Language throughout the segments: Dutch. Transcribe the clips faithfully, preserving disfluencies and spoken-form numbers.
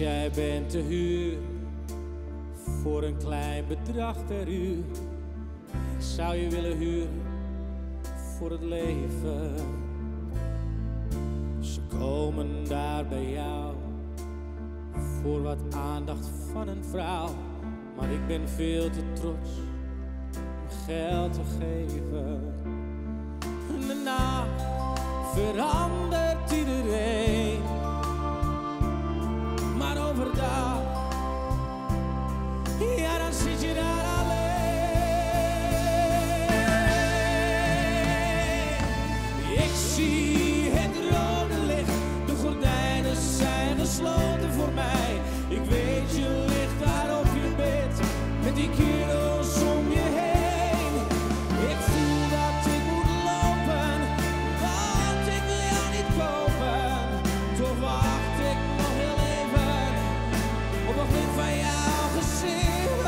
jij bent te huur voor een klein bedrag per uur. Ik zou je willen huren voor het leven. Ze komen daar bij jou voor wat aandacht van een vrouw. Maar ik ben veel te trots om geld te geven. En daarna verandert iedereen. Maar overdag, ja, dan zit je daar alleen. Ik zie het rode licht, de gordijnen zijn gesloten voor mij. Ik weet, je ligt daar op je bed met die kerels om je heen. Ik voel dat ik moet lopen, want ik wil jou niet kopen. Toch wacht ik nog heel even op een blik van jouw gezicht.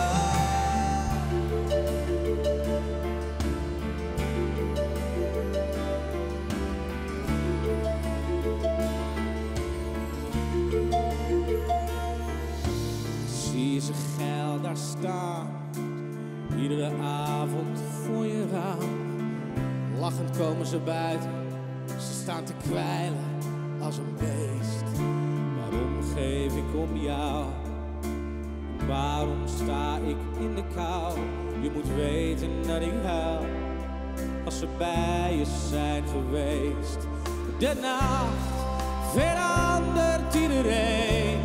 Zie ze geil daar staan, iedere avond voor je raam. Lachend komen ze buiten, ze staan te kwijlen als een beest. Waarom geef ik om jou? Waarom sta ik in de kou? Je moet weten dat ik huil als ze bij je zijn geweest. De nacht verandert iedereen,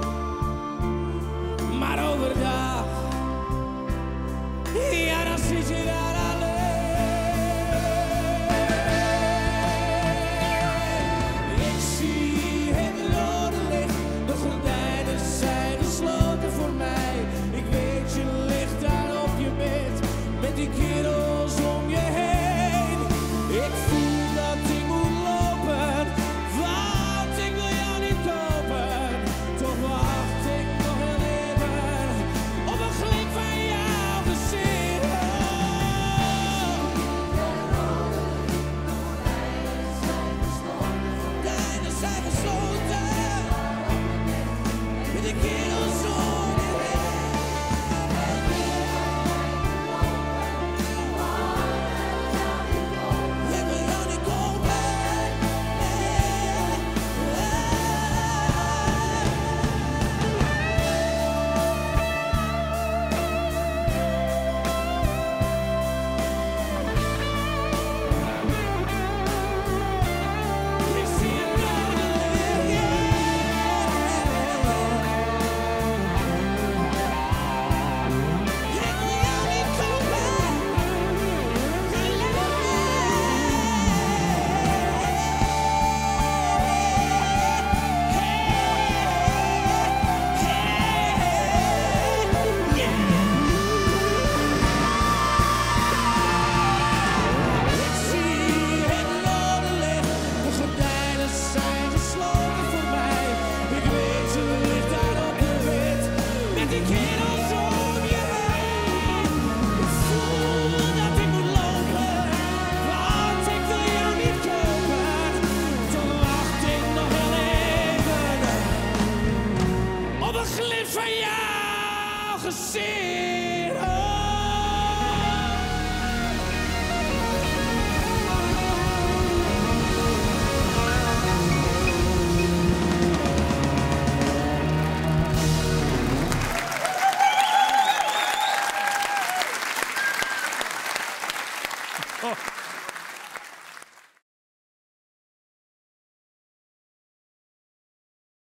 maar overdag, ja, dan zit je daar alleen. Ik zie het rode licht, de gordijnen zijn gesloten voor mij. Ik weet, je ligt daar op je bed met die kerels om je heen. Ik voel dat ik moet lopen, want ik wil jou niet kopen. Toch wacht ik nog heel even op een glimp van jouw gezicht. Gordijnen zijn gesloten met die kerels om je heen. Ik wil jou niet kopen. Ik zie het rode licht. Ik wil jou niet kopen. Ik zie het rode licht, de gordijnen zijn gesloten voor mij. Ik weet, je ligt daar op je bed met die kerels om je heen. Ik voel dat ik moet lopen, want ik wil jou niet kopen. Toch wacht ik nog heel even op een glimp van jouw gezicht. Oh. Oh.